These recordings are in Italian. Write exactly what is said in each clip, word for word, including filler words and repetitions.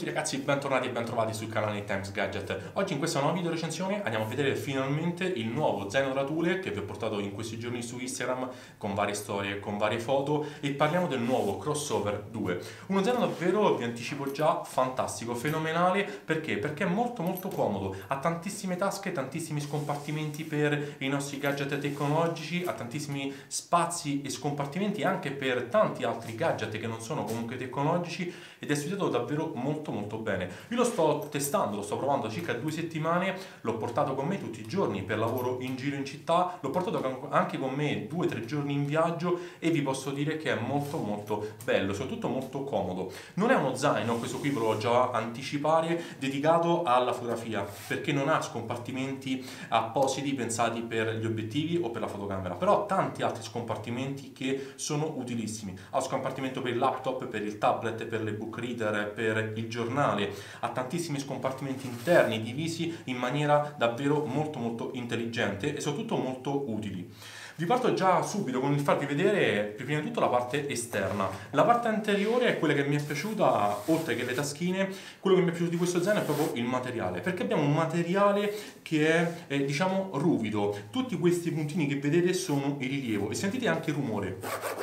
ragazzi, bentornati e bentrovati sul canale Times Gadget. Oggi in questa nuova video recensione andiamo a vedere finalmente il nuovo zaino da tule che vi ho portato in questi giorni su Instagram con varie storie, con varie foto, e parliamo del nuovo Crossover due. Uno zaino davvero, vi anticipo già, fantastico, fenomenale. Perché? Perché è molto molto comodo, ha tantissime tasche, tantissimi scompartimenti per i nostri gadget tecnologici, ha tantissimi spazi e scompartimenti anche per tanti altri gadget che non sono comunque tecnologici, ed è studiato davvero molto molto bene. Io lo sto testando, lo sto provando da circa due settimane, l'ho portato con me tutti i giorni per lavoro in giro in città, l'ho portato anche con me due o tre giorni in viaggio e vi posso dire che è molto molto bello, soprattutto molto comodo. Non è uno zaino, questo qui ve lo già anticipare, dedicato alla fotografia, perché non ha scompartimenti appositi pensati per gli obiettivi o per la fotocamera, però ha tanti altri scompartimenti che sono utilissimi. Ha un scompartimento per il laptop, per il tablet, per le book reader, per il giornale, ha tantissimi scompartimenti interni divisi in maniera davvero molto molto intelligente e soprattutto molto utili. Vi parto già subito con il farvi vedere prima di tutto la parte esterna. La parte anteriore è quella che mi è piaciuta, oltre che le taschine. Quello che mi è piaciuto di questo zaino è proprio il materiale, perché abbiamo un materiale che è eh, diciamo ruvido. Tutti questi puntini che vedete sono in rilievo e sentite anche il rumore.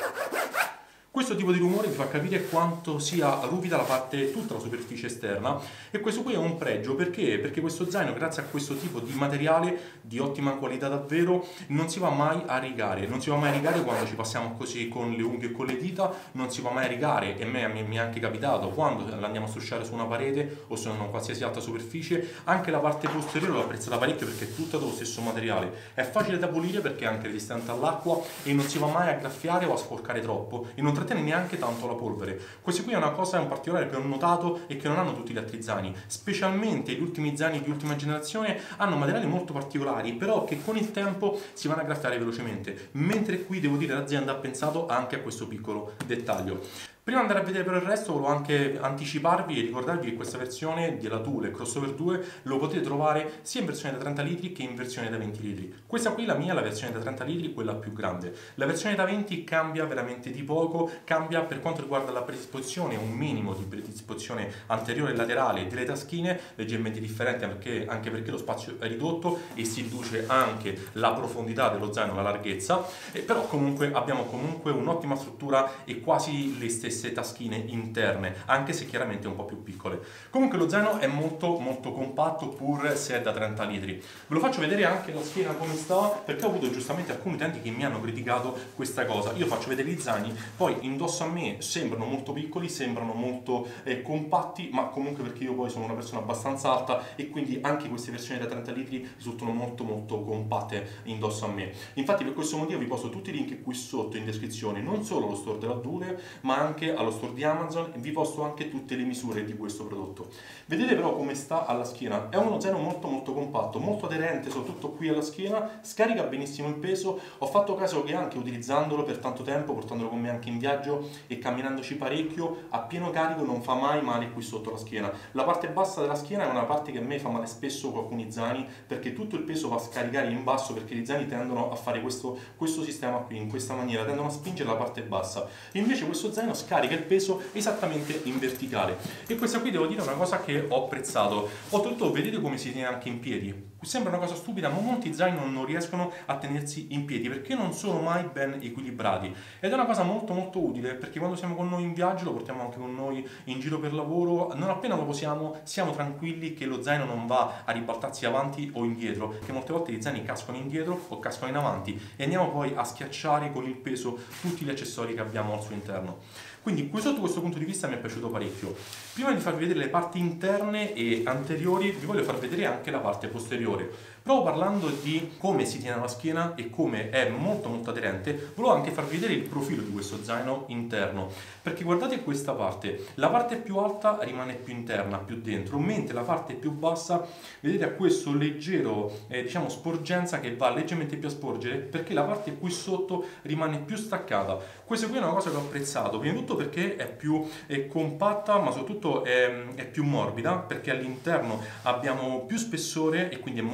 Questo tipo di rumore vi fa capire quanto sia ruvida la parte, tutta la superficie esterna, e questo qui è un pregio. Perché? Perché questo zaino, grazie a questo tipo di materiale di ottima qualità davvero, non si va mai a rigare, non si va mai a rigare quando ci passiamo così con le unghie e con le dita, non si va mai a rigare, e a me mi è anche capitato quando l'andiamo a strusciare su una parete o su una qualsiasi altra superficie. Anche la parte posteriore l'ho apprezzata parecchio perché è tutta dello stesso materiale, è facile da pulire perché è anche resistente all'acqua e non si va mai a graffiare o a sporcare troppo e non trattiene neanche tanto la polvere. Questo qui è una cosa, è un particolare che ho notato e che non hanno tutti gli altri zaini, specialmente gli ultimi zaini di ultima generazione hanno materiali molto particolari, però che con il tempo si vanno a graffiare velocemente, mentre qui devo dire l'azienda ha pensato anche a questo piccolo dettaglio. Prima di andare a vedere però il resto, volevo anche anticiparvi e ricordarvi che questa versione della Thule Crossover due lo potete trovare sia in versione da trenta litri che in versione da venti litri. Questa qui, la mia, la versione da trenta litri, quella più grande. La versione da venti cambia veramente di poco, cambia per quanto riguarda la predisposizione, un minimo di predisposizione anteriore e laterale delle taschine, leggermente differente perché, anche perché lo spazio è ridotto e si riduce anche la profondità dello zaino, la larghezza, eh, però comunque abbiamo comunque un'ottima struttura e quasi le stesse taschine interne, anche se chiaramente un po' più piccole. Comunque lo zaino è molto molto compatto pur se è da trenta litri. Ve lo faccio vedere anche la schiena come sta, perché ho avuto giustamente alcuni utenti che mi hanno criticato questa cosa. Io faccio vedere gli zaini, poi indosso a me sembrano molto piccoli, sembrano molto eh, compatti, ma comunque perché io poi sono una persona abbastanza alta e quindi anche queste versioni da trenta litri risultano molto molto compatte indosso a me. Infatti per questo motivo vi posto tutti i link qui sotto in descrizione, non solo allo store della Thule ma anche allo store di Amazon, e vi posto anche tutte le misure di questo prodotto. Vedete però come sta alla schiena, è uno zaino molto molto compatto, molto aderente soprattutto qui alla schiena, scarica benissimo il peso. Ho fatto caso che anche utilizzandolo per tanto tempo, portandolo con me anche in viaggio e camminandoci parecchio, a pieno carico non fa mai male qui sotto la schiena. La parte bassa della schiena è una parte che a me fa male spesso con alcuni zaini, perché tutto il peso va a scaricare in basso, perché gli zaini tendono a fare questo, questo sistema qui, in questa maniera, tendono a spingere la parte bassa. Invece questo zaino scarica carica il peso esattamente in verticale, e questa qui devo dire è una cosa che ho apprezzato. Oltretutto vedete come si tiene anche in piedi. Sembra una cosa stupida, ma molti zaini non riescono a tenersi in piedi perché non sono mai ben equilibrati, ed è una cosa molto molto utile perché quando siamo con noi in viaggio, lo portiamo anche con noi in giro per lavoro, non appena lo posiamo siamo tranquilli che lo zaino non va a ribaltarsi avanti o indietro, perché molte volte gli zaini cascano indietro o cascano in avanti e andiamo poi a schiacciare con il peso tutti gli accessori che abbiamo al suo interno. Quindi sotto questo punto di vista mi è piaciuto parecchio. Prima di farvi vedere le parti interne e anteriori, vi voglio far vedere anche la parte posteriore. Proprio parlando di come si tiene la schiena e come è molto molto aderente, volevo anche farvi vedere il profilo di questo zaino interno, perché guardate questa parte, la parte più alta rimane più interna, più dentro, mentre la parte più bassa, vedete, ha questo leggero, eh, diciamo, sporgenza che va leggermente più a sporgere, perché la parte qui sotto rimane più staccata. Questa qui è una cosa che ho apprezzato, prima di tutto perché è più è compatta, ma soprattutto è, è più morbida, perché all'interno abbiamo più spessore e quindi è molto più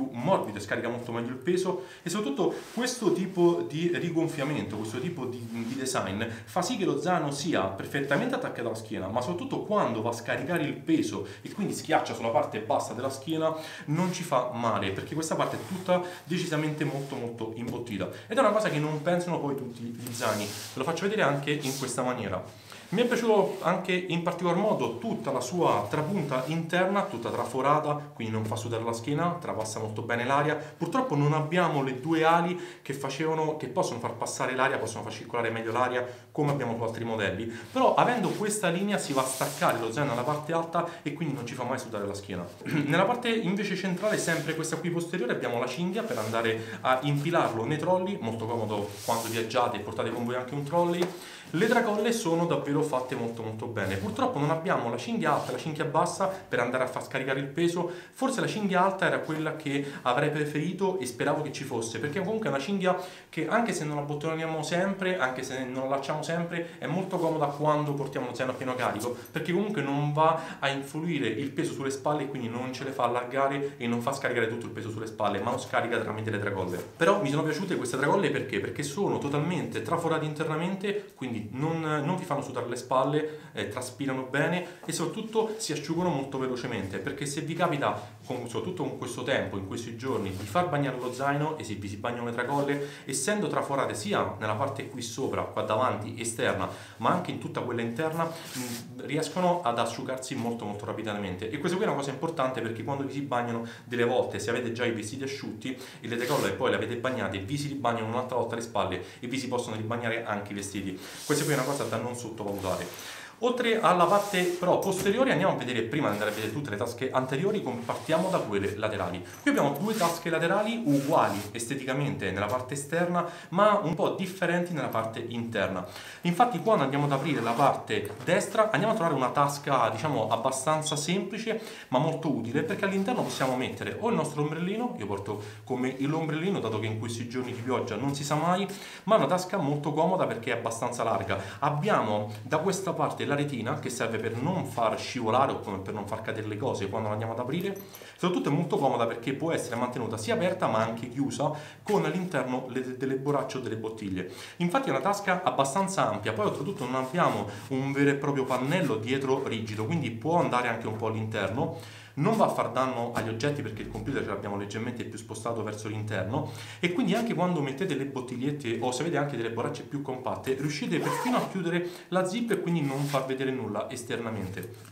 più morbido e scarica molto meglio il peso, e soprattutto questo tipo di rigonfiamento, questo tipo di, di design fa sì che lo zaino sia perfettamente attaccato alla schiena, ma soprattutto quando va a scaricare il peso e quindi schiaccia sulla parte bassa della schiena non ci fa male, perché questa parte è tutta decisamente molto molto imbottita, ed è una cosa che non pensano poi tutti gli zaini. Ve lo faccio vedere anche in questa maniera. Mi è piaciuto anche in particolar modo tutta la sua trapunta interna, tutta traforata, quindi non fa sudare la schiena, trapassa molto bene l'aria. Purtroppo non abbiamo le due ali che facevano, che possono far passare l'aria, possono far circolare meglio l'aria come abbiamo su altri modelli, però avendo questa linea si va a staccare lo zaino alla parte alta e quindi non ci fa mai sudare la schiena. Nella parte invece centrale, sempre questa qui posteriore, abbiamo la cinghia per andare a impilarlo nei trolley, molto comodo quando viaggiate e portate con voi anche un trolley. Le tracolle sono davvero fatte molto molto bene. Purtroppo non abbiamo la cinghia alta e la cinghia bassa per andare a far scaricare il peso. Forse la cinghia alta era quella che avrei preferito e speravo che ci fosse, perché comunque è una cinghia che, anche se non la bottoniamo sempre, anche se non la lasciamo sempre, è molto comoda quando portiamo lo zaino a pieno carico, perché comunque non va a influire il peso sulle spalle e quindi non ce le fa allargare e non fa scaricare tutto il peso sulle spalle, ma lo scarica tramite le tracolle. Però mi sono piaciute queste tracolle perché? Perché sono totalmente traforate internamente, quindi Non, non vi fanno sudare le spalle, eh, traspirano bene e soprattutto si asciugano molto velocemente, perché se vi capita, con, soprattutto con questo tempo, in questi giorni, di far bagnare lo zaino e se vi si bagnano le tracolle, essendo traforate sia nella parte qui sopra, qua davanti, esterna, ma anche in tutta quella interna, mh, riescono ad asciugarsi molto molto rapidamente. E questa qui è una cosa importante, perché quando vi si bagnano, delle volte, se avete già i vestiti asciutti e le tracolle e poi le avete bagnate, vi si ribagnano un'altra volta le spalle e vi si possono ribagnare anche i vestiti. Questa qui è una cosa da non sottovalutare. Oltre alla parte però posteriore, andiamo a vedere, prima di andare a vedere tutte le tasche anteriori, partiamo da quelle laterali. Qui abbiamo due tasche laterali uguali esteticamente nella parte esterna, ma un po' differenti nella parte interna. Infatti quando andiamo ad aprire la parte destra andiamo a trovare una tasca, diciamo, abbastanza semplice ma molto utile, perché all'interno possiamo mettere o il nostro ombrellino, io porto con me l'ombrellino dato che in questi giorni di pioggia non si sa mai, ma è una tasca molto comoda perché è abbastanza larga. Abbiamo da questa parte la retina che serve per non far scivolare o per non far cadere le cose quando la andiamo ad aprire. Soprattutto è molto comoda perché può essere mantenuta sia aperta ma anche chiusa con all'interno delle borracce o delle bottiglie. Infatti è una tasca abbastanza ampia, poi oltretutto non abbiamo un vero e proprio pannello dietro rigido, quindi può andare anche un po' all'interno. Non va a far danno agli oggetti perché il computer ce l'abbiamo leggermente più spostato verso l'interno, e quindi anche quando mettete le bottigliette o se avete anche delle borracce più compatte riuscite perfino a chiudere la zip e quindi non far vedere nulla esternamente.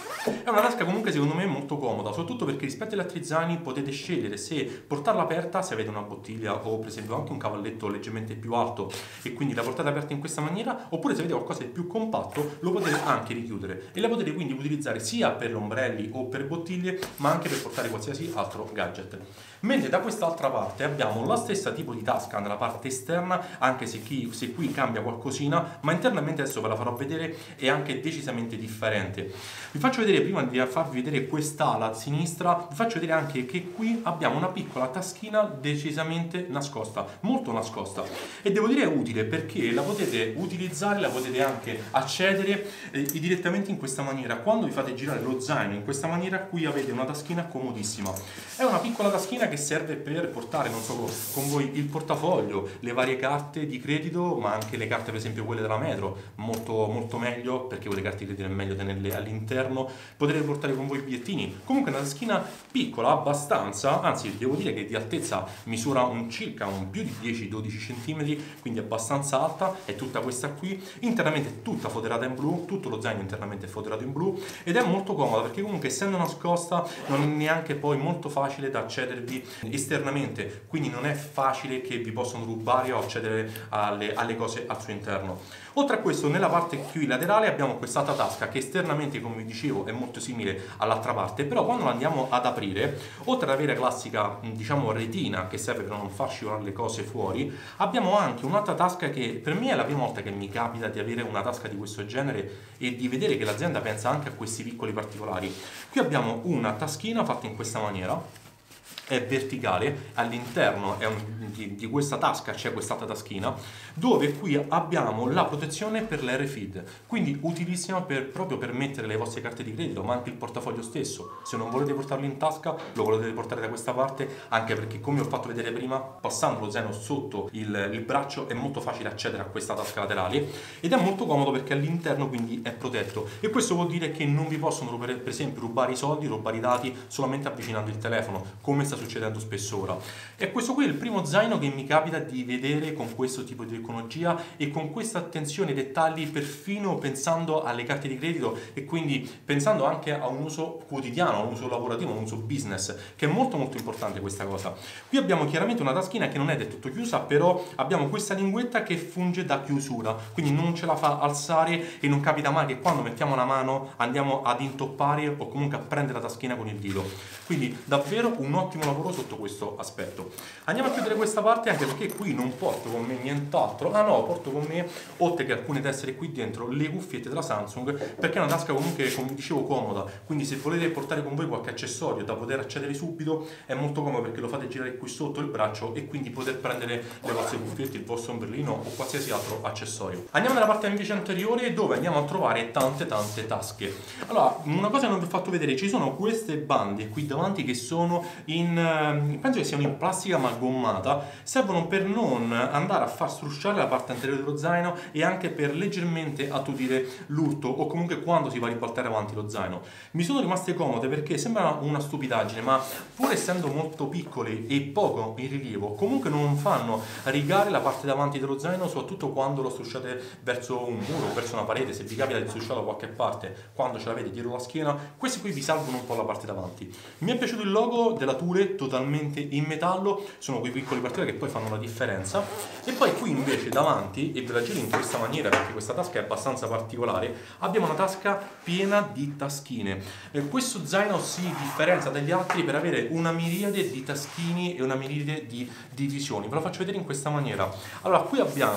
È una tasca comunque secondo me molto comoda, soprattutto perché rispetto agli altri zaini potete scegliere se portarla aperta, se avete una bottiglia o per esempio anche un cavalletto leggermente più alto e quindi la portate aperta in questa maniera, oppure se avete qualcosa di più compatto lo potete anche richiudere e la potete quindi utilizzare sia per ombrelli o per bottiglie, ma anche per portare qualsiasi altro gadget. Mentre da quest'altra parte abbiamo la stessa tipo di tasca nella parte esterna, anche se qui, se qui cambia qualcosina, ma internamente adesso ve la farò vedere, è anche decisamente differente. Vi faccio vedere, prima di farvi vedere quest'ala a sinistra, vi faccio vedere anche che qui abbiamo una piccola taschina decisamente nascosta, molto nascosta, e devo dire è utile perché la potete utilizzare, la potete anche accedere eh, direttamente in questa maniera. Quando vi fate girare lo zaino in questa maniera, qui avete una taschina comodissima. È una piccola taschina che serve per portare, non so, con voi il portafoglio, le varie carte di credito, ma anche le carte per esempio quelle della metro, molto, molto meglio, perché quelle carte di credito è meglio tenerle all'interno. Potete portare con voi i bigliettini. Comunque è una taschina piccola abbastanza, anzi devo dire che di altezza misura un circa un più di dieci dodici centimetri, quindi abbastanza alta. È tutta questa qui, internamente è tutta foderata in blu, tutto lo zaino internamente è foderato in blu, ed è molto comoda perché comunque essendo nascosta non è neanche poi molto facile da accedervi esternamente, quindi non è facile che vi possano rubare o accedere alle, alle cose al suo interno. Oltre a questo, nella parte qui laterale abbiamo quest'altra tasca che esternamente, come vi dicevo, è molto simile all'altra parte, però quando la andiamo ad aprire, oltre ad avere la classica, diciamo, retina che serve per non far scivolare le cose fuori, abbiamo anche un'altra tasca che per me è la prima volta che mi capita di avere una tasca di questo genere e di vedere che l'azienda pensa anche a questi piccoli particolari. Qui abbiamo una taschina fatta in questa maniera, è verticale, all'interno è un, di, di questa tasca c'è quest'altra taschina dove qui abbiamo la protezione per l'R F I D, quindi utilissima per, proprio per mettere le vostre carte di credito, ma anche il portafoglio stesso. Se non volete portarlo in tasca lo volete portare da questa parte, anche perché, come ho fatto vedere prima, passando lo zaino sotto il, il braccio è molto facile accedere a questa tasca laterale ed è molto comodo perché all'interno quindi è protetto, e questo vuol dire che non vi possono rubare, per esempio rubare i soldi, rubare i dati solamente avvicinando il telefono, come sta succedendo spesso ora. E questo qui è il primo zaino che mi capita di vedere con questo tipo di tecnologia e con questa attenzione ai dettagli, perfino pensando alle carte di credito e quindi pensando anche a un uso quotidiano, a un uso lavorativo, a un uso business, che è molto molto importante questa cosa. Qui abbiamo chiaramente una taschina che non è del tutto chiusa, però abbiamo questa linguetta che funge da chiusura, quindi non ce la fa alzare e non capita mai che quando mettiamo la mano andiamo ad intoppare o comunque a prendere la taschina con il dito. Quindi davvero un ottimo lavoro sotto questo aspetto. Andiamo a chiudere questa parte, anche perché qui non porto con me nient'altro. Ah no, porto con me, oltre che alcune tessere qui dentro, le cuffiette della Samsung, perché è una tasca comunque, come dicevo, comoda. Quindi se volete portare con voi qualche accessorio da poter accedere subito, è molto comodo perché lo fate girare qui sotto il braccio e quindi poter prendere le vostre cuffiette, il vostro ombrellino o qualsiasi altro accessorio. Andiamo nella parte invece anteriore, dove andiamo a trovare tante tante tasche. Allora, una cosa che non vi ho fatto vedere, ci sono queste bande qui davanti che sono in, penso che siano in plastica ma gommata, servono per non andare a far strusciare la parte anteriore dello zaino e anche per leggermente attutire l'urto o comunque quando si va a ribaltare avanti lo zaino. Mi sono rimaste comode perché sembra una stupidaggine, ma pur essendo molto piccole e poco in rilievo, comunque non fanno rigare la parte davanti dello zaino, soprattutto quando lo strusciate verso un muro o verso una parete. Se vi capita di strusciarlo da qualche parte quando ce l'avete dietro la schiena, questi qui vi salvano un po' la parte davanti. Mi è piaciuto il logo della Thule, totalmente in metallo, sono quei piccoli particolari che poi fanno la differenza. E poi qui invece davanti, e ve la giro in questa maniera perché questa tasca è abbastanza particolare, abbiamo una tasca piena di taschine. Eh, questo zaino si differenzia dagli altri per avere una miriade di taschini e una miriade di divisioni. Ve lo faccio vedere in questa maniera. Allora, qui abbiamo,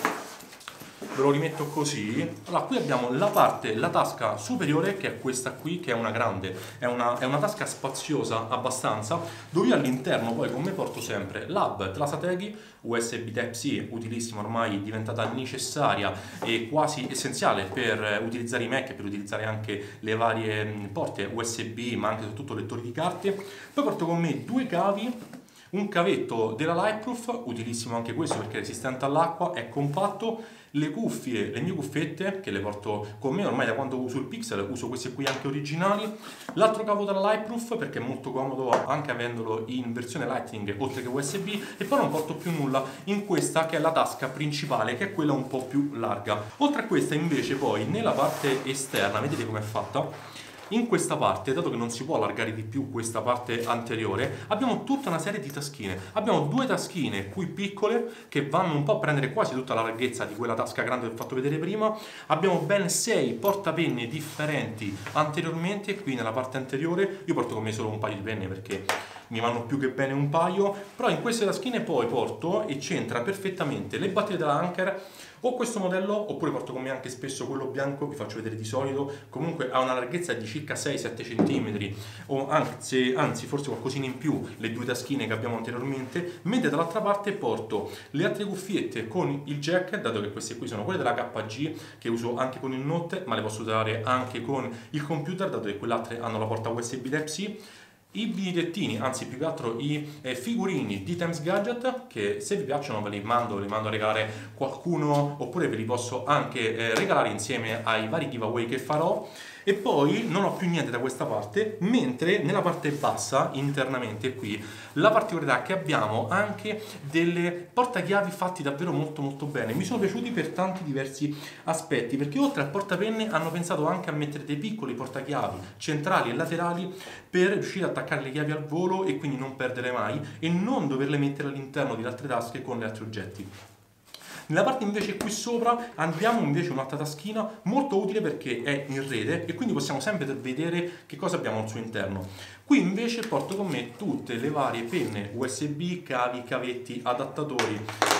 ve lo rimetto così. Allora, qui abbiamo la parte, la tasca superiore, che è questa qui, che è una grande, è una, è una tasca spaziosa abbastanza, dove io all'interno poi con me porto sempre l'hub Trasateghi, U S B Type-C, utilissima, ormai diventata necessaria e quasi essenziale per utilizzare i Mac e per utilizzare anche le varie porte U S B, ma anche soprattutto lettori di carte. Poi porto con me due cavi, un cavetto della Lightproof, utilissimo anche questo perché è resistente all'acqua, è compatto, le cuffie, le mie cuffiette che le porto con me ormai da quando uso il Pixel, uso queste qui anche originali, l'altro cavo della Lightproof perché è molto comodo anche avendolo in versione Lightning oltre che U S B, e poi non porto più nulla in questa che è la tasca principale, che è quella un po' più larga. Oltre a questa invece poi nella parte esterna, vedete com'è fatta? In questa parte, dato che non si può allargare di più questa parte anteriore, abbiamo tutta una serie di taschine. Abbiamo due taschine qui piccole che vanno un po' a prendere quasi tutta la larghezza di quella tasca grande che ho fatto vedere prima. Abbiamo ben sei portapenne differenti anteriormente qui nella parte anteriore. Io porto con me solo un paio di penne perché mi vanno più che bene un paio, però in queste taschine poi porto, e c'entra perfettamente, le batterie della Anker, o questo modello, oppure porto con me anche spesso quello bianco, vi faccio vedere di solito, comunque ha una larghezza di circa sei sette centimetri, o anzi, anzi forse qualcosina in più, le due taschine che abbiamo anteriormente, mentre dall'altra parte porto le altre cuffiette con il jack, dato che queste qui sono quelle della K G, che uso anche con il Note, ma le posso usare anche con il computer, dato che quelle altre hanno la porta U S B Type-C. I bigliettini, anzi più che altro i eh, figurini di Times Gadget, che se vi piacciono ve li mando, li mando a regalare qualcuno, oppure ve li posso anche eh, regalare insieme ai vari giveaway che farò. E poi non ho più niente da questa parte, mentre nella parte bassa, internamente qui, la particolarità è che abbiamo anche delle portachiavi fatti davvero molto molto bene. Mi sono piaciuti per tanti diversi aspetti, perché oltre al portapenne hanno pensato anche a mettere dei piccoli portachiavi centrali e laterali per riuscire ad attaccare le chiavi al volo e quindi non perdere mai e non doverle mettere all'interno di altre tasche con gli altri oggetti. Nella parte invece qui sopra abbiamo invece un'altra taschina molto utile perché è in rete e quindi possiamo sempre vedere che cosa abbiamo al suo interno. Qui invece porto con me tutte le varie penne U S B, cavi, cavetti, adattatori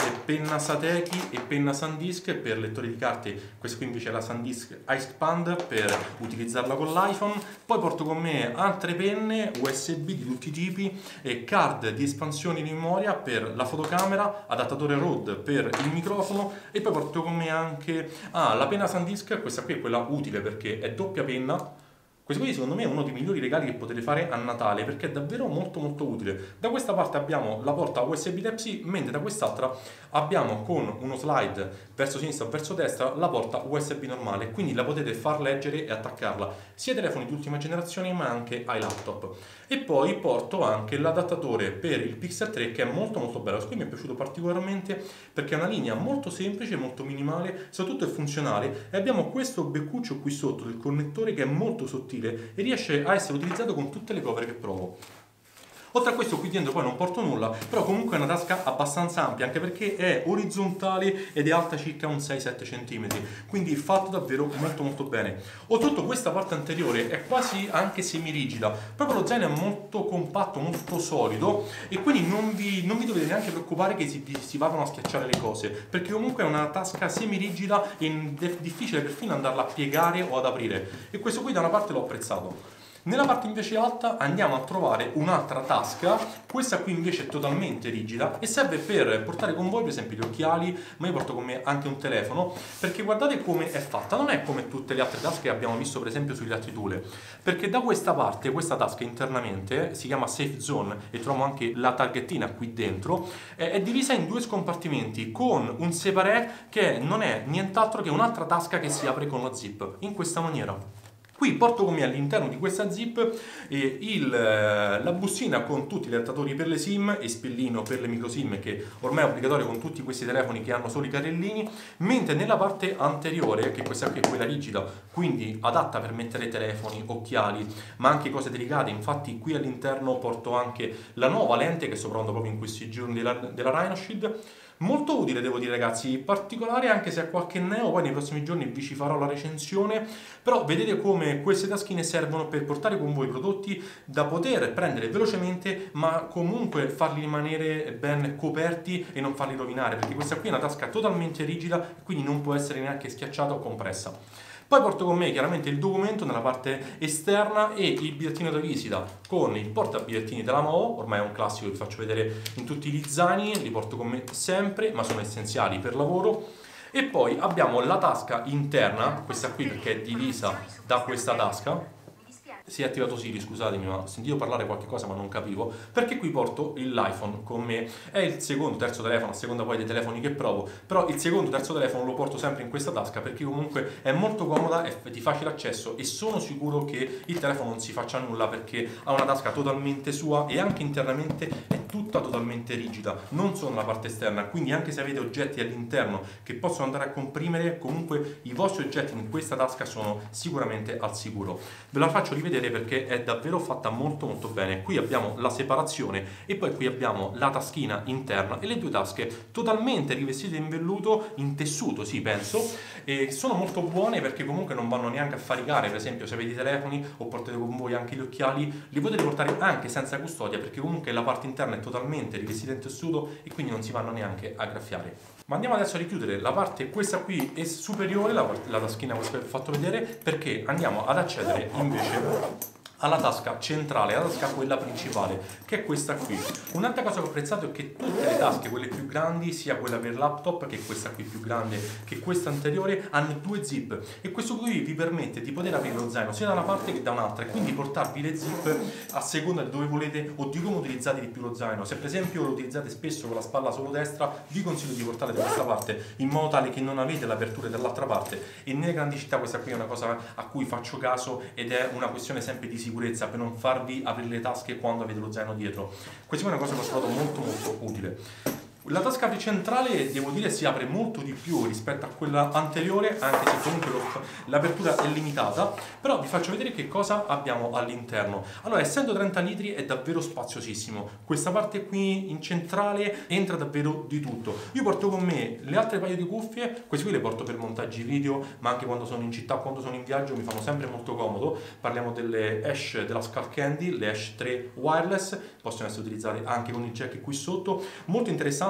penna Satechi e penna SanDisk per lettori di carte. Questa qui invece è la SanDisk iXpand per utilizzarla con l'iPhone. Poi porto con me altre penne U S B di tutti i tipi e card di espansione di memoria per la fotocamera, adattatore Rode per il microfono, e poi porto con me anche ah, la penna SanDisk. Questa qui è quella utile perché è doppia penna. Questo qui secondo me è uno dei migliori regali che potete fare a Natale perché è davvero molto molto utile. Da questa parte abbiamo la porta U S B Type-C, mentre da quest'altra abbiamo con uno slide verso sinistra o verso destra la porta U S B normale, quindi la potete far leggere e attaccarla sia ai telefoni di ultima generazione ma anche ai laptop. E poi porto anche l'adattatore per il Pixel tre che è molto molto bello. Questo qui mi è piaciuto particolarmente perché è una linea molto semplice, molto minimale, soprattutto è funzionale, e abbiamo questo beccuccio qui sotto del connettore che è molto sottile e riesce a essere utilizzato con tutte le cover che provo. Oltre a questo qui dentro poi non porto nulla, però comunque è una tasca abbastanza ampia anche perché è orizzontale ed è alta circa un sei sette centimetri, quindi fatto davvero molto molto bene. Oltretutto questa parte anteriore è quasi anche semirigida, proprio lo zaino è molto compatto, molto solido e quindi non vi, non vi dovete neanche preoccupare che si, si vadano a schiacciare le cose, perché comunque è una tasca semirigida e è difficile perfino andarla a piegare o ad aprire, e questo qui da una parte l'ho apprezzato. Nella parte invece alta andiamo a trovare un'altra tasca, questa qui invece è totalmente rigida e serve per portare con voi per esempio gli occhiali, ma io porto con me anche un telefono, perché guardate come è fatta, non è come tutte le altre tasche che abbiamo visto per esempio sugli altri tool, perché da questa parte, questa tasca internamente, si chiama Safe Zone e troviamo anche la targhettina qui dentro, è divisa in due scompartimenti con un separé che non è nient'altro che un'altra tasca che si apre con lo zip, in questa maniera. Qui porto con me all'interno di questa zip eh, il, la bustina con tutti gli adattatori per le SIM e spillino per le micro SIM, che ormai è obbligatorio con tutti questi telefoni che hanno solo i carrellini, mentre nella parte anteriore, che questa qui è quella rigida, quindi adatta per mettere telefoni, occhiali, ma anche cose delicate, infatti qui all'interno porto anche la nuova lente che sto provando proprio in questi giorni della, della Rhinoshield. Molto utile devo dire ragazzi, particolare anche se ha qualche neo, poi nei prossimi giorni vi ci farò la recensione, però vedete come queste taschine servono per portare con voi prodotti da poter prendere velocemente ma comunque farli rimanere ben coperti e non farli rovinare, perché questa qui è una tasca totalmente rigida e quindi non può essere neanche schiacciata o compressa. Poi porto con me chiaramente il documento nella parte esterna e il bigliettino da visita con il portabigliettini della Movo, ormai è un classico che vi faccio vedere in tutti gli zaini, li porto con me sempre, ma sono essenziali per lavoro. E poi abbiamo la tasca interna, questa qui perché è divisa da questa tasca. Si è attivato Siri, scusatemi, ma ho sentito parlare qualche cosa ma non capivo, perché qui porto l'iPhone con me, è il secondo, terzo telefono, a seconda poi dei telefoni che provo, però il secondo, terzo telefono lo porto sempre in questa tasca perché comunque è molto comoda, è di facile accesso e sono sicuro che il telefono non si faccia nulla perché ha una tasca totalmente sua e anche internamente è tutta totalmente rigida, non solo nella parte esterna, quindi anche se avete oggetti all'interno che possono andare a comprimere, comunque i vostri oggetti in questa tasca sono sicuramente al sicuro. Ve la faccio rivedere perché è davvero fatta molto molto bene. Qui abbiamo la separazione e poi qui abbiamo la taschina interna e le due tasche totalmente rivestite in velluto, in tessuto sì penso, e sono molto buone perché comunque non vanno neanche a faricare, per esempio se avete i telefoni o portate con voi anche gli occhiali, li potete portare anche senza custodia perché comunque la parte interna è totalmente rivestita in tessuto e quindi non si vanno neanche a graffiare. Ma andiamo adesso a richiudere la parte, questa qui è superiore, la, la taschina questa che vi ho fatto vedere, perché andiamo ad accedere invece alla tasca centrale, alla tasca quella principale, che è questa qui. Un'altra cosa che ho apprezzato è che tutte le tasche, quelle più grandi, sia quella per laptop, che questa qui più grande, che questa anteriore, hanno due zip e questo qui vi permette di poter aprire lo zaino sia da una parte che da un'altra e quindi portarvi le zip a seconda di dove volete o di come utilizzate di più lo zaino. Se per esempio lo utilizzate spesso con la spalla solo destra, vi consiglio di portarle da questa parte in modo tale che non avete l'apertura dall'altra parte, e nelle grandi città questa qui è una cosa a cui faccio caso ed è una questione sempre di sicurezza per non farvi aprire le tasche quando avete lo zaino dietro. Questa è una cosa che ho trovato molto molto utile. La tasca centrale devo dire si apre molto di più rispetto a quella anteriore, anche se comunque l'apertura è limitata, però vi faccio vedere che cosa abbiamo all'interno. Allora, essendo trenta litri è davvero spaziosissimo, questa parte qui in centrale entra davvero di tutto. Io porto con me le altre paio di cuffie, queste qui le porto per montaggi video, ma anche quando sono in città, quando sono in viaggio mi fanno sempre molto comodo. Parliamo delle Ash della Skullcandy, le Ash tre wireless, possono essere utilizzate anche con il jack qui sotto, molto interessante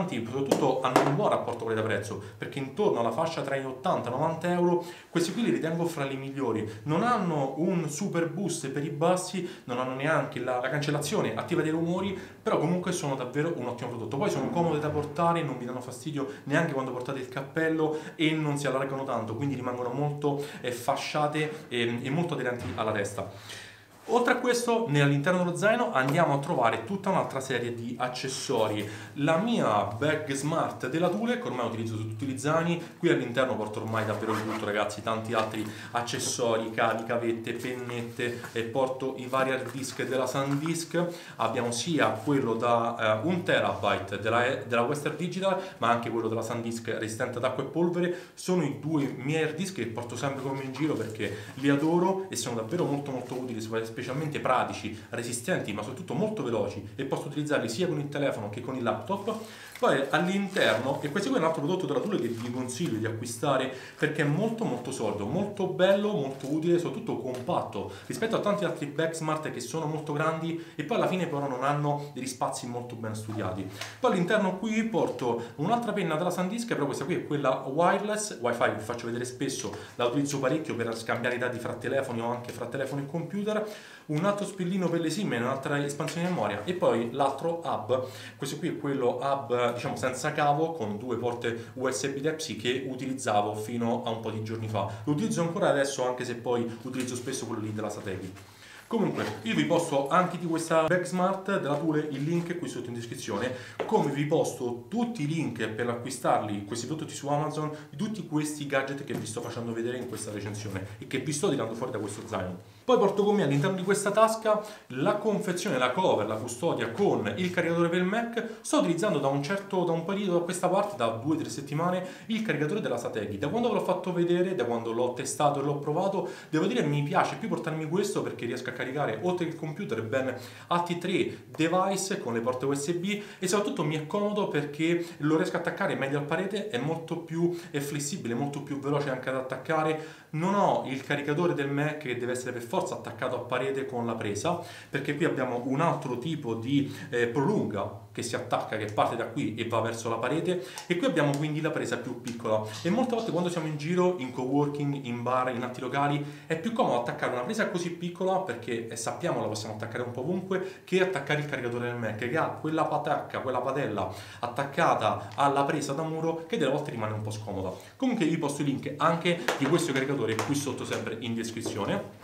interessanti, soprattutto hanno un buon rapporto qualità-prezzo, perché intorno alla fascia tra i ottanta e i novanta euro questi qui li ritengo fra i migliori. Non hanno un super boost per i bassi, non hanno neanche la, la cancellazione attiva dei rumori, però comunque sono davvero un ottimo prodotto. Poi sono comode da portare, non vi danno fastidio neanche quando portate il cappello e non si allargano tanto, quindi rimangono molto eh, fasciate e, e molto aderenti alla testa. Oltre a questo, all'interno dello zaino andiamo a trovare tutta un'altra serie di accessori. La mia bag smart della Thule, che ormai utilizzo su tutti gli zaini, qui all'interno porto ormai davvero di tutto, ragazzi, tanti altri accessori, cavi, cavette, pennette, e porto i vari hard disk della SanDisk. Abbiamo sia quello da uh, un terabyte della, della Western Digital, ma anche quello della SanDisk resistente ad acqua e polvere. Sono i due miei hard disk che porto sempre con me in giro perché li adoro e sono davvero molto molto utili, specialmente pratici, resistenti, ma soprattutto molto veloci, e posso utilizzarli sia con il telefono che con il laptop. Poi all'interno, e questo qui è un altro prodotto della Thule che vi consiglio di acquistare perché è molto molto solido, molto bello, molto utile, soprattutto compatto rispetto a tanti altri bag smart che sono molto grandi e poi alla fine però non hanno degli spazi molto ben studiati. Poi all'interno qui porto un'altra penna della SanDisk, però questa qui è quella wireless, wifi, vi faccio vedere spesso, la utilizzo parecchio per scambiare i dati fra telefoni o anche fra telefono e computer. Un altro spillino per le SIM e un'altra espansione di memoria, e poi l'altro hub, questo qui è quello hub diciamo senza cavo con due porte U S B Type-C che utilizzavo fino a un po' di giorni fa. Lo utilizzo ancora adesso, anche se poi utilizzo spesso quello lì della Satechi. Comunque, io vi posto anche di questa bag smart della Thule il link qui sotto in descrizione, come vi posto tutti i link per acquistarli, questi prodotti su Amazon, di tutti questi gadget che vi sto facendo vedere in questa recensione e che vi sto tirando fuori da questo zaino. Poi porto con me all'interno di questa tasca la confezione, la cover, la custodia con il caricatore per il Mac. Sto utilizzando da un certo, da un periodo a questa parte, da due o tre settimane, il caricatore della Satechi. Da quando ve l'ho fatto vedere, da quando l'ho testato e l'ho provato, devo dire mi piace più portarmi questo perché riesco a caricare oltre il computer ben altri tre device con le porte U S B e soprattutto mi è comodo perché lo riesco a attaccare meglio al parete, è molto più è flessibile, molto più veloce anche ad attaccare. Non ho il caricatore del Mac che deve essere per forza attaccato a parete con la presa, perché qui abbiamo un altro tipo di eh, prolunga che si attacca, che parte da qui e va verso la parete, e qui abbiamo quindi la presa più piccola. E molte volte quando siamo in giro, in coworking, in bar, in altri locali, è più comodo attaccare una presa così piccola, perché eh, sappiamo la possiamo attaccare un po' ovunque, che attaccare il caricatore del Mac, che ha quella patacca, quella padella attaccata alla presa da muro, che delle volte rimane un po' scomoda. Comunque vi posto il link anche di questo caricatore qui sotto, sempre in descrizione.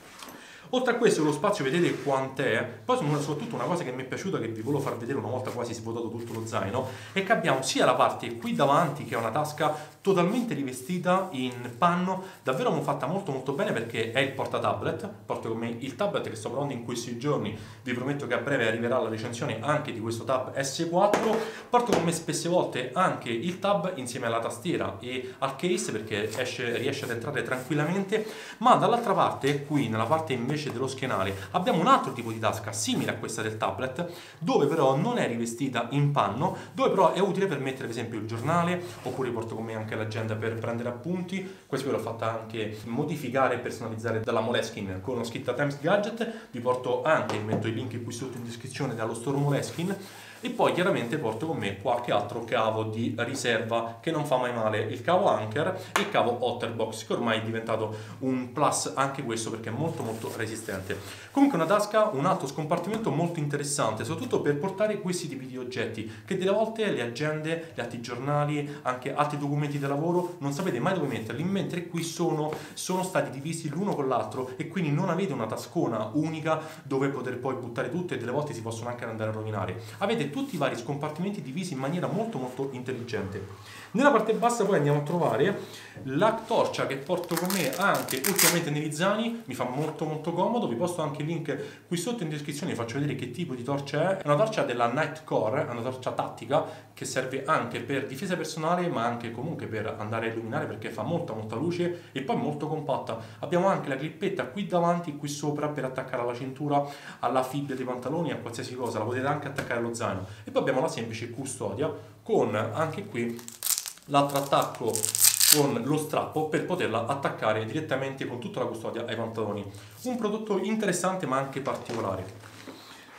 Oltre a questo lo spazio vedete quant'è. Poi soprattutto una cosa che mi è piaciuta, che vi volevo far vedere una volta quasi svuotato tutto lo zaino, è che abbiamo sia la parte qui davanti che è una tasca totalmente rivestita in panno, davvero fatta molto molto bene, perché è il porta tablet. Porto con me il tablet che sto provando in questi giorni, vi prometto che a breve arriverà la recensione anche di questo Tab S quattro. Porto con me spesse volte anche il Tab insieme alla tastiera e al case, perché esce, riesce ad entrare tranquillamente. Ma dall'altra parte, qui nella parte invece dello schienale, abbiamo un altro tipo di tasca simile a questa del tablet, dove però non è rivestita in panno, dove però è utile per mettere ad esempio il giornale, oppure porto con me anche l'agenda per prendere appunti. Questo l'ho fatta anche modificare e personalizzare dalla Moleskine con la scritta Times Gadget. Vi porto anche, metto i link qui sotto in descrizione, dallo store Moleskine. E poi chiaramente porto con me qualche altro cavo di riserva che non fa mai male, il cavo Anker e il cavo Otterbox, che ormai è diventato un plus anche questo perché è molto molto resistente. Comunque una tasca, un altro scompartimento molto interessante, soprattutto per portare questi tipi di oggetti, che delle volte le agende, gli altri giornali, anche altri documenti di lavoro, non sapete mai dove metterli, mentre qui sono, sono stati divisi l'uno con l'altro, e quindi non avete una tascona unica dove poter poi buttare tutto, e delle volte si possono anche andare a rovinare. Avete tutti i vari scompartimenti divisi in maniera molto molto intelligente. Nella parte bassa poi andiamo a trovare la torcia che porto con me anche ultimamente negli zaini, mi fa molto molto comodo. Vi posto anche il link qui sotto in descrizione, vi faccio vedere che tipo di torcia è. È una torcia della Nightcore, è una torcia tattica che serve anche per difesa personale, ma anche comunque per andare a illuminare, perché fa molta molta luce e poi molto compatta. Abbiamo anche la clippetta qui davanti, qui sopra, per attaccare alla cintura, alla fibbia dei pantaloni, a qualsiasi cosa, la potete anche attaccare allo zaino. E poi abbiamo la semplice custodia con anche qui l'altro attacco con lo strappo per poterla attaccare direttamente con tutta la custodia ai pantaloni. Un prodotto interessante ma anche particolare.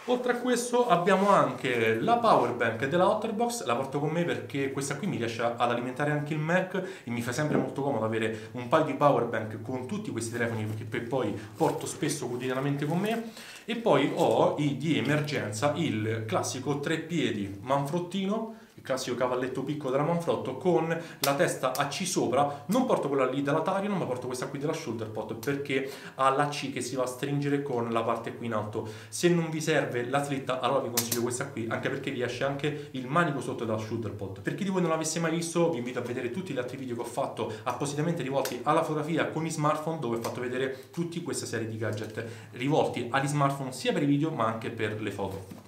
Oltre a questo abbiamo anche la power bank della Otterbox, la porto con me perché questa qui mi riesce ad alimentare anche il Mac e mi fa sempre molto comodo avere un paio di power bank con tutti questi telefoni che poi porto spesso quotidianamente con me. E poi ho di emergenza il classico treppiedi manfrottino, il classico cavalletto piccolo della Manfrotto con la testa a C sopra. Non porto quella lì della Tarion, ma porto questa qui della Shoulderpot perché ha la C che si va a stringere con la parte qui in alto. Se non vi serve la slitta, allora vi consiglio questa qui, anche perché riesce anche il manico sotto della Shoulderpot. Per chi di voi non l'avesse mai visto, vi invito a vedere tutti gli altri video che ho fatto appositamente rivolti alla fotografia con i smartphone, dove ho fatto vedere tutti questa serie di gadget rivolti agli smartphone sia per i video ma anche per le foto.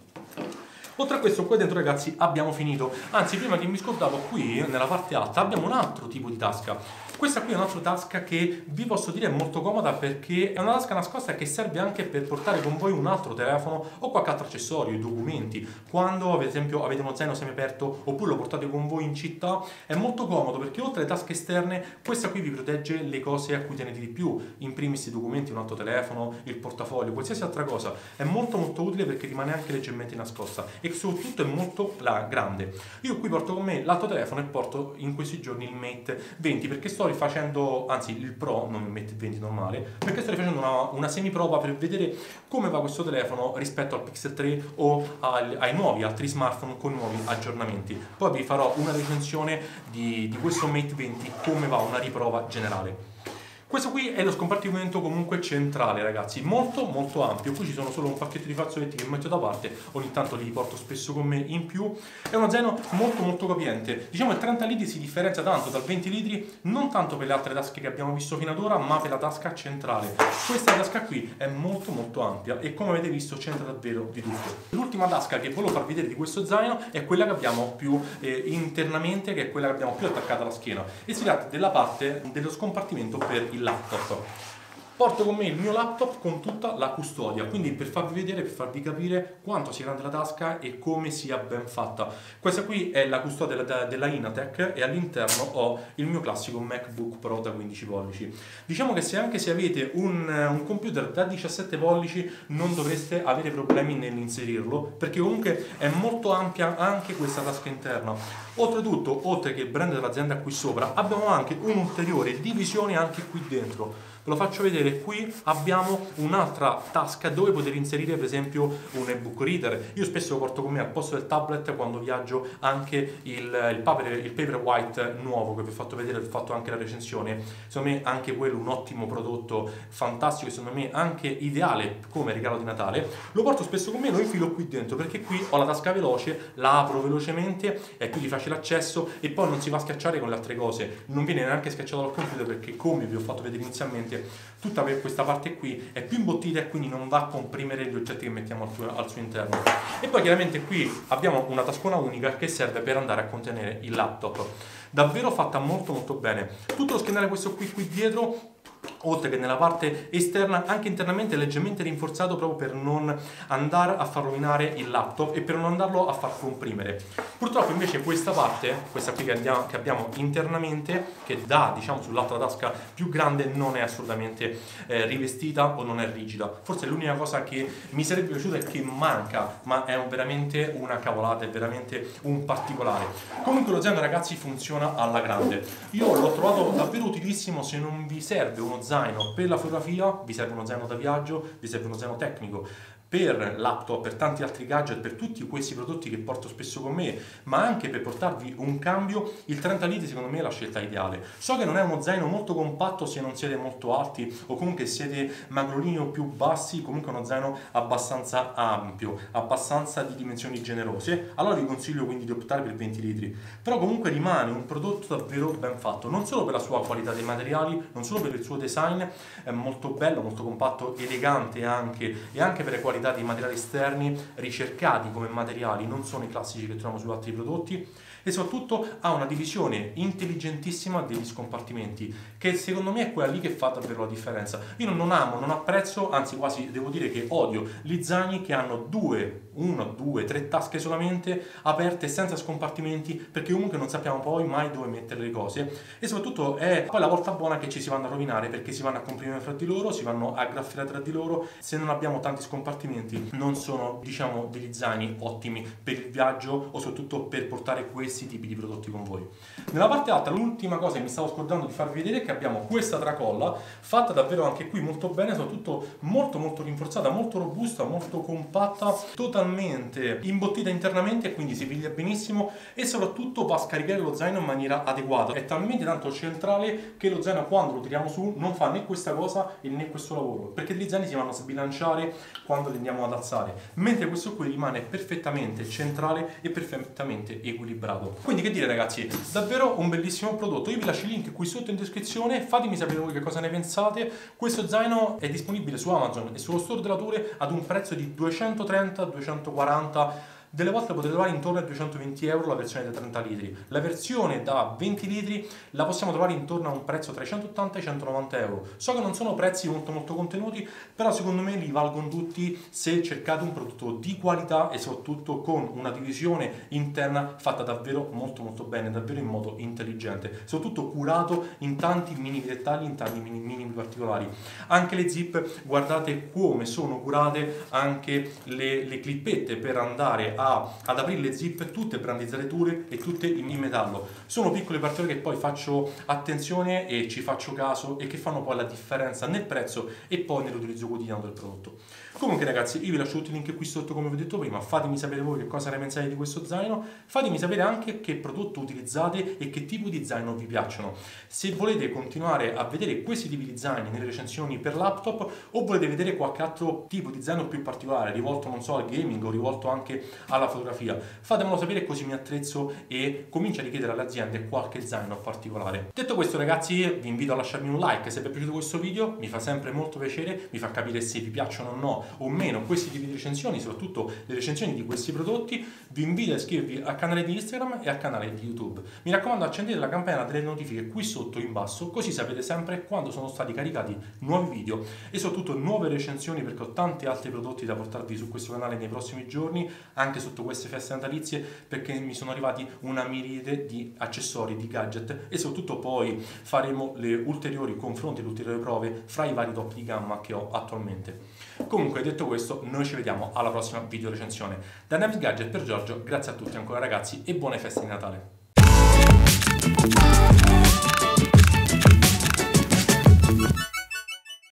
Oltre a questo, qua dentro ragazzi abbiamo finito, anzi prima che mi scordavo, qui nella parte alta abbiamo un altro tipo di tasca. Questa qui è un'altra tasca che vi posso dire è molto comoda perché è una tasca nascosta che serve anche per portare con voi un altro telefono o qualche altro accessorio, i documenti. Quando ad esempio avete uno zaino semiaperto oppure lo portate con voi in città, è molto comodo perché oltre alle tasche esterne questa qui vi protegge le cose a cui tenete di più, in primis i documenti, un altro telefono, il portafoglio, qualsiasi altra cosa. È molto molto utile perché rimane anche leggermente nascosta e soprattutto è molto la grande. Io qui porto con me l'altro telefono e porto in questi giorni il Mate venti perché sto rifacendo, anzi il Pro, non il Mate venti normale, perché sto rifacendo una, una semiprova per vedere come va questo telefono rispetto al Pixel tre o al, ai nuovi altri smartphone con nuovi aggiornamenti. Poi vi farò una recensione di, di questo Mate venti, come va, una riprova generale. Questo qui è lo scompartimento comunque centrale ragazzi, molto molto ampio. Qui ci sono solo un pacchetto di fazzoletti che metto da parte, ogni tanto li porto spesso con me in più. È uno zaino molto molto capiente, diciamo il trenta litri si differenzia tanto dal venti litri, non tanto per le altre tasche che abbiamo visto fino ad ora, ma per la tasca centrale. Questa tasca qui è molto molto ampia e come avete visto c'entra davvero di tutto. L'ultima tasca che volevo farvi vedere di questo zaino è quella che abbiamo più eh, internamente, che è quella che abbiamo più attaccata alla schiena, e si tratta della parte dello scompartimento per il laptop. Porto con me il mio laptop con tutta la custodia, quindi per farvi vedere, per farvi capire quanto sia grande la tasca e come sia ben fatta. Questa qui è la custodia della, della Inateck e all'interno ho il mio classico MacBook Pro da quindici pollici. Diciamo che se anche se avete un, un computer da diciassette pollici non dovreste avere problemi nell'inserirlo, perché comunque è molto ampia anche questa tasca interna. Oltretutto, oltre che il brand dell'azienda qui sopra, abbiamo anche un'ulteriore divisione anche qui dentro. Ve lo faccio vedere, qui abbiamo un'altra tasca dove poter inserire per esempio un ebook reader. Io spesso porto con me al posto del tablet quando viaggio anche il, il, paper, il Paperwhite nuovo che vi ho fatto vedere, ho fatto anche la recensione. Secondo me anche quello un ottimo prodotto, fantastico, secondo me anche ideale come regalo di Natale. Lo porto spesso con me, lo infilo qui dentro perché qui ho la tasca veloce, la apro velocemente, è più di facile accesso e poi non si va a schiacciare con le altre cose, non viene neanche schiacciato dal computer perché come vi ho fatto vedere inizialmente tutta questa parte qui è più imbottita e quindi non va a comprimere gli oggetti che mettiamo al suo, al suo interno. E poi chiaramente qui abbiamo una tascona unica che serve per andare a contenere il laptop, davvero fatta molto molto bene. Tutto lo schienale questo qui qui dietro, oltre che nella parte esterna, anche internamente è leggermente rinforzato proprio per non andare a far rovinare il laptop e per non andarlo a far comprimere. Purtroppo invece questa parte, questa qui che, andiamo, che abbiamo internamente, che dà diciamo sull'altra tasca più grande, non è assolutamente eh, rivestita o non è rigida. Forse l'unica cosa che mi sarebbe piaciuta è che manca, ma è un, veramente una cavolata, è veramente un particolare. Comunque lo zaino ragazzi funziona alla grande. Io l'ho trovato davvero utilissimo. Se non vi serve uno zaino per la fotografia, vi serve uno zaino da viaggio, vi serve uno zaino tecnico per laptop, per tanti altri gadget, per tutti questi prodotti che porto spesso con me, ma anche per portarvi un cambio, il trenta litri secondo me è la scelta ideale. So che non è uno zaino molto compatto se non siete molto alti o comunque siete magrolini o più bassi, comunque è uno zaino abbastanza ampio, abbastanza di dimensioni generose, allora vi consiglio quindi di optare per venti litri. Però comunque rimane un prodotto davvero ben fatto, non solo per la sua qualità dei materiali, non solo per il suo design, è molto bello, molto compatto, elegante anche, e anche per le qualità dei materiali esterni ricercati come materiali, non sono i classici che troviamo su altri prodotti. e soprattutto ha una divisione intelligentissima degli scompartimenti, che secondo me è quella lì che fa davvero la differenza. Io non amo, non apprezzo, anzi quasi devo dire che odio gli zaini che hanno due, uno, due, tre tasche solamente aperte senza scompartimenti, perché comunque non sappiamo poi mai dove mettere le cose, e soprattutto è poi la volta buona che ci si vanno a rovinare, perché si vanno a comprimere fra di loro, si vanno a graffiare tra di loro. Se non abbiamo tanti scompartimenti non sono, diciamo, degli zaini ottimi per il viaggio o soprattutto per portare questi tipi di prodotti con voi. Nella parte alta, l'ultima cosa che mi stavo scordando di farvi vedere è che abbiamo questa tracolla fatta davvero anche qui molto bene, soprattutto molto molto rinforzata, molto robusta, molto compatta, totalmente imbottita internamente, quindi si piglia benissimo e soprattutto va a scaricare lo zaino in maniera adeguata. È talmente tanto centrale che lo zaino, quando lo tiriamo su, non fa né questa cosa e né questo lavoro, perché gli zaini si vanno a sbilanciare quando li andiamo ad alzare, mentre questo qui rimane perfettamente centrale e perfettamente equilibrato. Quindi che dire ragazzi, davvero un bellissimo prodotto. Io vi lascio il link qui sotto in descrizione, fatemi sapere voi che cosa ne pensate. Questo zaino è disponibile su Amazon e sullo store della Thule ad un prezzo di duecentotrenta duecentoquaranta. Delle volte la potete trovare intorno a duecentoventi euro la versione da trenta litri. La versione da venti litri la possiamo trovare intorno a un prezzo tra i centottanta e i centonovanta euro. So che non sono prezzi molto molto contenuti, però secondo me li valgono tutti se cercate un prodotto di qualità e soprattutto con una divisione interna fatta davvero molto molto bene, davvero in modo intelligente, soprattutto curato in tanti minimi dettagli, in tanti minimi, minimi particolari. Anche le zip, guardate come sono curate, anche le, le clippette per andare A, ad aprire le zip, tutte brandizzate Thule e tutte in, in metallo. Sono piccole particolari che poi faccio attenzione e ci faccio caso e che fanno poi la differenza nel prezzo e poi nell'utilizzo quotidiano del prodotto. Comunque ragazzi, io vi lascio tutti i link qui sotto come vi ho detto prima, fatemi sapere voi che cosa ne pensate di questo zaino, fatemi sapere anche che prodotto utilizzate e che tipo di zaino vi piacciono. Se volete continuare a vedere questi tipi di zaini nelle recensioni per laptop o volete vedere qualche altro tipo di zaino più particolare, rivolto non so al gaming o rivolto anche alla fotografia, fatemelo sapere così mi attrezzo e comincio a richiedere alle aziende qualche zaino particolare. Detto questo ragazzi, vi invito a lasciarmi un like se vi è piaciuto questo video, mi fa sempre molto piacere, mi fa capire se vi piacciono o no o meno questi tipi di recensioni, soprattutto le recensioni di questi prodotti. Vi invito a iscrivervi al canale di Instagram e al canale di YouTube. Mi raccomando, accendete la campanella delle notifiche qui sotto in basso, così sapete sempre quando sono stati caricati nuovi video e soprattutto nuove recensioni, perché ho tanti altri prodotti da portarvi su questo canale nei prossimi giorni, anche sotto queste feste natalizie, perché mi sono arrivati una miriade di accessori, di gadget e soprattutto poi faremo le ulteriori confronti, le ulteriori prove fra i vari top di gamma che ho attualmente. Comunque detto questo, noi ci vediamo alla prossima video recensione. Da Nems Gadget per Giorgio, grazie a tutti ancora ragazzi e buone feste di Natale.